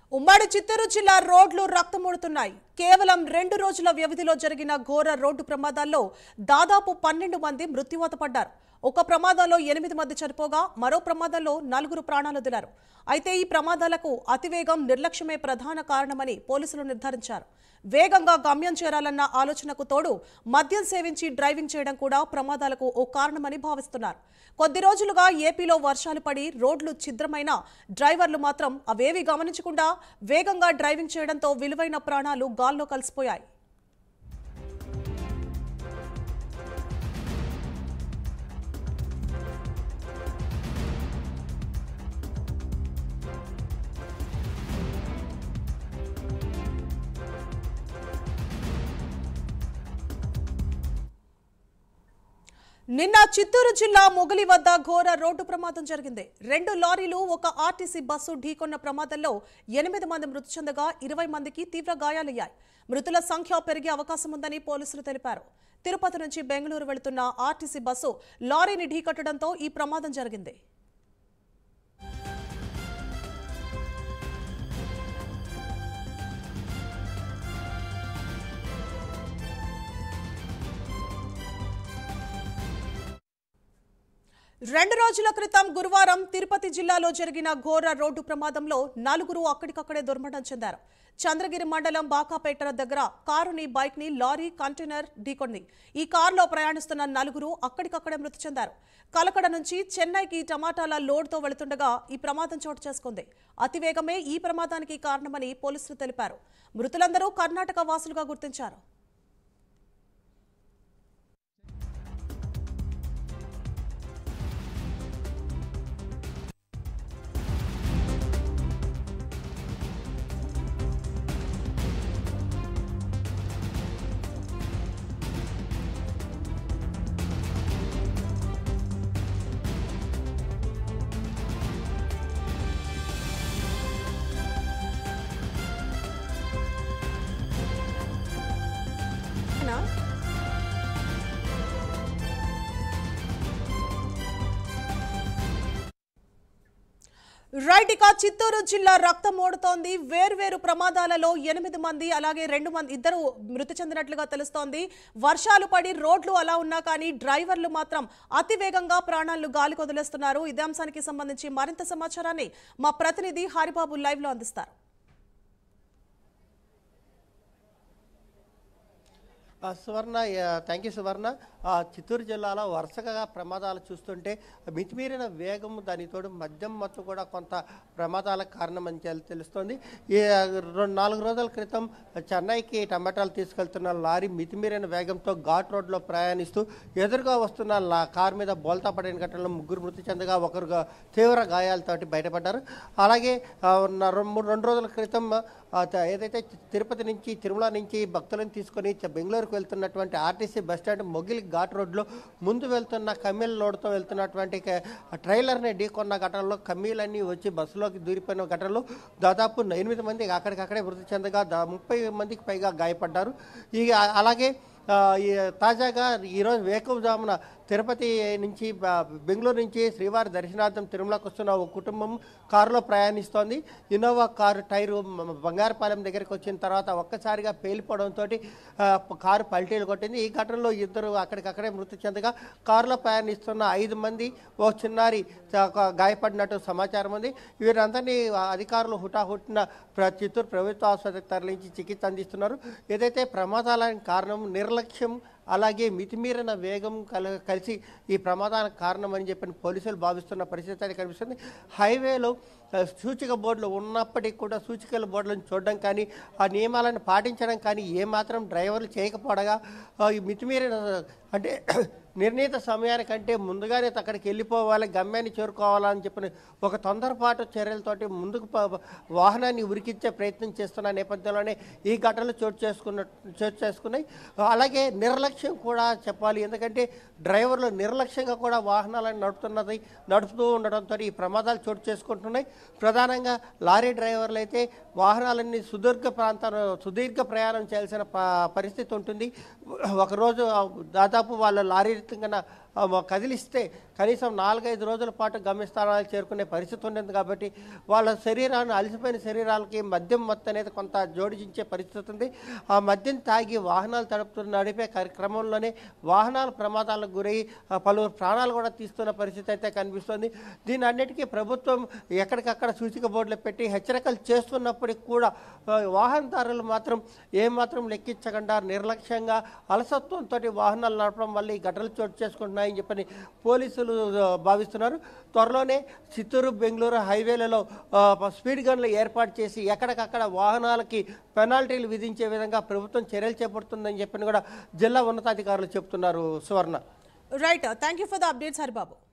ఉమ్మడి చిత్తూరు జిల్లా రోడ్లు రక్తమూడుతున్నాయి. కేవలం 2 రోజుల వ్యవధిలో జరిగిన ఘోర రోడ్డు ప్రమాదాల్లో దాదాపు 12 మంది మృత్యువాత పడ్డారు. ఒక ప్రమాదంలో 8 మంది చనిపోగా మరో ప్రమాదంలో 4 ప్రాణాలు వదిలారు. అయితే ఈ ప్రమాదాలకు అతివేగం, నిర్లక్ష్యమే ప్రధాన కారణమని పోలీసులు నిర్ధారించారు. వేగంగా గమ్యం చేరాలన్న ఆలోచనకు తోడు మద్యం సేవించి డ్రైవింగ్ చేయడం కూడా ప్రమాదాలకు ఓ కారణమని భావిస్తున్నారు. కొద్ది రోజులుగా ఏపీలో వర్షాలు పడి రోడ్లు ఛిద్రమైన డ్రైవర్లు మాత్రం అవేవి గమనించకుండా వేగంగా డ్రైవింగ్ చేయడంతో విలువైన ప్రాణాలు గాల్లో కలిసిపోయాయి. నిన్న చిత్తూరు జిల్లా మొగలి వద్ద ఘోర రోడ్డు ప్రమాదం జరిగింది. 2 లారీలు, ఒక ఆర్టీసీ బస్సు ఢీకొన్న ప్రమాదంలో 8 మంది మృతి చెందగా 20 మందికి తీవ్ర గాయాలయ్యాయి. మృతుల సంఖ్య పెరిగే అవకాశం ఉందని పోలీసులు తెలిపారు. తిరుపతి నుంచి బెంగళూరు వెళుతున్న ఆర్టీసీ బస్సు లారీని ఢీకొట్టడంతో ఈ ప్రమాదం జరిగింది. రెండు రోజుల క్రితం గురువారం తిరుపతి జిల్లాలో జరిగిన ఘోర రోడ్డు ప్రమాదంలో 4 అక్కడికక్కడే దుర్మరణం చెందారు. చంద్రగిరి మండలం బాకాపేట దగ్గర కారుని, బైక్ ని లారీ, కంటైనర్ ఢీకొంది. ఈ కారులో ప్రయాణిస్తున్న 4 అక్కడికక్కడే మృతి చెందారు. కలకడ నుంచి చెన్నైకి టమాటాల లోడ్తో వెళుతుండగా ఈ ప్రమాదం చోటు చేసుకుంది. అతివేగమే ఈ ప్రమాదానికి కారణమని పోలీసులు తెలిపారు. మృతులందరూ కర్ణాటక వాసులుగా గుర్తించారు. రైట్, ఇక చిత్తూరు జిల్లా రక్తం ఓడుతోంది. వేర్వేరు ప్రమాదాలలో 8 మంది, అలాగే 2 మృతి చెందినట్లుగా తెలుస్తోంది. వర్షాలు పడి రోడ్లు అలా ఉన్నా కానీ డ్రైవర్లు మాత్రం అతివేగంగా ప్రాణాలను గాలికి వదిలేస్తున్నారు. ఇదే అంశానికి సంబంధించి మరింత సమాచారాన్ని మా ప్రతినిధి హరిబాబు లైవ్ లో అందిస్తారు. Suvarna, thank you Suvarna. చిత్తూరు జిల్లాలో వరుసగా ప్రమాదాలు చూస్తుంటే మితిమీరిన వేగం, దానితోడు మద్యం మత్తు కూడా కొంత ప్రమాదాలకు కారణమని తెలుస్తోంది. ఈ 4 రోజుల క్రితం చెన్నైకి టమాటాలు తీసుకెళ్తున్న లారీ మితిమీరిన వేగంతో ఘాట్ రోడ్లో ప్రయాణిస్తూ ఎదురుగా వస్తున్న కారు మీద బోల్తా పడిన ఘటనలో 3 మృతి చెందగా 1 తీవ్ర గాయాలతోటి బయటపడ్డారు. అలాగే 2 రోజుల క్రితం ఏదైతే తిరుపతి నుంచి, తిరుమల నుంచి భక్తులను తీసుకొని బెంగళూరుకు వెళ్తున్నటువంటి ఆర్టీసీ బస్టాండ్ మొగిలి ఘాట్ రోడ్లో ముందు వెళ్తున్న కమ్మీల లోడ్తో వెళ్తున్నటువంటి ట్రైలర్ని ఢీకొన్న ఘటనలో కమ్మీలన్నీ వచ్చి బస్సులోకి దూరిపోయిన ఘటనలో దాదాపు 8 మంది అక్కడికక్కడే మృతి చెందగా 30 మందికి పైగా గాయపడ్డారు. అలాగే తాజాగా ఈరోజు వేకువజామున తిరుపతి నుంచి, బెంగళూరు నుంచి శ్రీవారి దర్శనార్థం తిరుమలకు వస్తున్న ఒక కుటుంబం కారులో ప్రయాణిస్తోంది. ఇన్నోవా కారు టైరు బంగారపాలెం దగ్గరికి వచ్చిన తర్వాత ఒక్కసారిగా పేలిపోవడంతో కారు పల్టీలు కొట్టింది. ఈ ఘటనలో 2 అక్కడికక్కడే మృతి చెందగా కారులో ప్రయాణిస్తున్న 5 మంది, ఓ చిన్నారి గాయపడినట్టు సమాచారం ఉంది. వీరందరినీ అధికారులు హుటాహుటిన చిత్తూరు ప్రభుత్వ ఆసుపత్రికి తరలించి చికిత్స అందిస్తున్నారు. ఏదైతే ప్రమాదాలకు కారణం నిర్లక్ష్యం, అలాగే మితిమీరిన వేగం కలిసి ఈ ప్రమాదానికి కారణమని చెప్పిన పోలీసులు భావిస్తున్న పరిస్థితి అయితే కనిపిస్తుంది. హైవేలో సూచిక బోర్డులు ఉన్నప్పటికీ కూడా సూచికల బోర్డులను చూడడం కానీ, ఆ నియమాలను పాటించడం కానీ ఏమాత్రం డ్రైవర్లు చేయకపోవడగా ఈ మితిమీరిన, అంటే నిర్ణీత సమయానికంటే ముందుగానే అక్కడికి వెళ్ళిపోవాలి, గమ్యాన్ని చేరుకోవాలని చెప్పిన ఒక తొందరపాటు చర్యలతోటి ముందుకు వాహనాన్ని ఉరికించే ప్రయత్నం చేస్తున్న నేపథ్యంలోనే ఈ ఘటనలు చోటు చేసుకున్నాయి. అలాగే నిర్లక్ష్యం కూడా చెప్పాలి. ఎందుకంటే డ్రైవర్లు నిర్లక్ష్యంగా కూడా వాహనాలను నడుపుతూ ఉండడంతో ఈ ప్రమాదాలు చోటు చేసుకుంటున్నాయి. ప్రధానంగా లారీ డ్రైవర్లు అయితే వాహనాలన్నీ సుదీర్ఘ ప్రయాణం చేయాల్సిన పరిస్థితి ఉంటుంది. ఒకరోజు దాదాపు వాళ్ళ లారీ కన్నా కదిలిస్తే కనీసం 4-5 రోజుల పాటు గమ్యస్థానాలు చేరుకునే పరిస్థితి ఉండేది. కాబట్టి వాళ్ళ శరీరాన్ని అలసిపోయిన శరీరాలకి మద్యం మత్తు అనేది కొంత జోడించే పరిస్థితి ఉంది. ఆ మద్యం తాగి వాహనాలు నడిపే కార్యక్రమంలోనే వాహనాల ప్రమాదాలకు గురై పలువురు ప్రాణాలు కూడా తీస్తున్న పరిస్థితి అయితే కనిపిస్తుంది. దీని అన్నిటికీ ప్రభుత్వం ఎక్కడికక్కడ సూచిక బోర్డులు పెట్టి హెచ్చరికలు చేస్తున్నప్పటికీ కూడా వాహనదారులు మాత్రం ఏమాత్రం లెక్కించకుండా నిర్లక్ష్యంగా అలసత్వంతో వాహనాలు నడపడం వల్ల ఈ ఘటనలు చోటు చేసుకుంటున్నాయని చెప్పని పోలీసులు భావిస్తున్నారు. త్వరలోనే చిత్తూరు బెంగళూరు హైవేలలో స్పీడ్ గన్లు ఏర్పాటు చేసి ఎక్కడికక్కడ వాహనాలకి పెనాల్టీలు విధించే విధంగా ప్రభుత్వం చర్యలు చేపడుతుందని చెప్పని కూడా జిల్లా ఉన్నతాధికారులు చెప్తున్నారు. Suvarna. Right, thank you for the updates Haribabu.